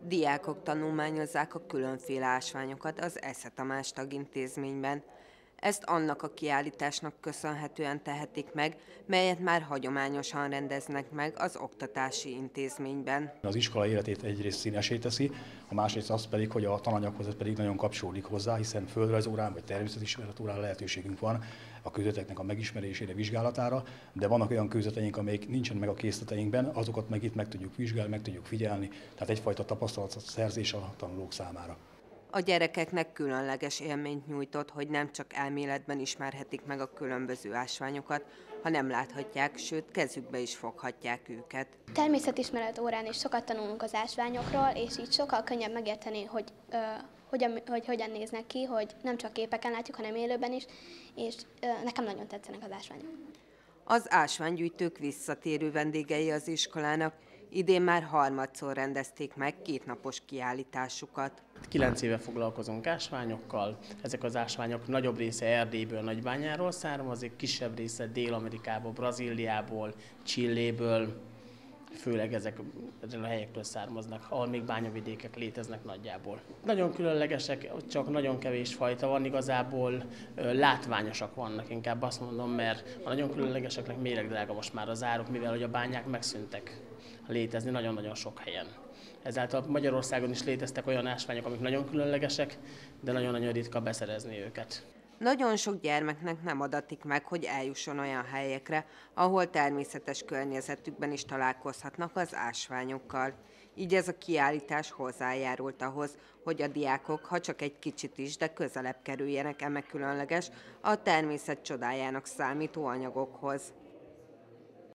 Diákok tanulmányozzák a különféle ásványokat az Esze Tamás Tagintézményben. Ezt annak a kiállításnak köszönhetően tehetik meg, melyet már hagyományosan rendeznek meg az oktatási intézményben. Az iskola életét egyrészt színesé teszi, a másrészt az pedig, hogy a tananyaghoz ez pedig nagyon kapcsolódik hozzá, hiszen földrajzórán vagy természetismeretórán lehetőségünk van a kőzeteknek a megismerésére, vizsgálatára, de vannak olyan kőzeteink, amelyek nincsen meg a készleteinkben, azokat meg itt meg tudjuk vizsgálni, meg tudjuk figyelni, tehát egyfajta tapasztalatszerzés a tanulók számára. A gyerekeknek különleges élményt nyújtott, hogy nem csak elméletben ismerhetik meg a különböző ásványokat, hanem láthatják, sőt kezükbe is foghatják őket. Természetismeret órán is sokat tanulunk az ásványokról, és így sokkal könnyebb megérteni, hogy hogyan néznek ki, hogy nem csak képeken látjuk, hanem élőben is, és nekem nagyon tetszenek az ásványok. Az ásványgyűjtők visszatérő vendégei az iskolának, idén már harmadszor rendezték meg kétnapos kiállításukat. 9 éve foglalkozunk ásványokkal, ezek az ásványok nagyobb része Erdélyből, Nagybányáról származik, kisebb része Dél-Amerikából, Brazíliából, Chiléből, főleg ezekről a helyektől származnak, ahol még bányavidékek léteznek nagyjából. Nagyon különlegesek, csak nagyon kevés fajta van, igazából látványosak vannak, inkább azt mondom, mert a nagyon különlegeseknek méregdrága most már az áruk, mivel hogy a bányák megszűntek létezni nagyon-nagyon sok helyen. Ezáltal Magyarországon is léteztek olyan ásványok, amik nagyon különlegesek, de nagyon-nagyon ritka beszerezni őket. Nagyon sok gyermeknek nem adatik meg, hogy eljusson olyan helyekre, ahol természetes környezetükben is találkozhatnak az ásványokkal. Így ez a kiállítás hozzájárult ahhoz, hogy a diákok, ha csak egy kicsit is, de közelebb kerüljenek eme különleges, a természet csodájának számító anyagokhoz.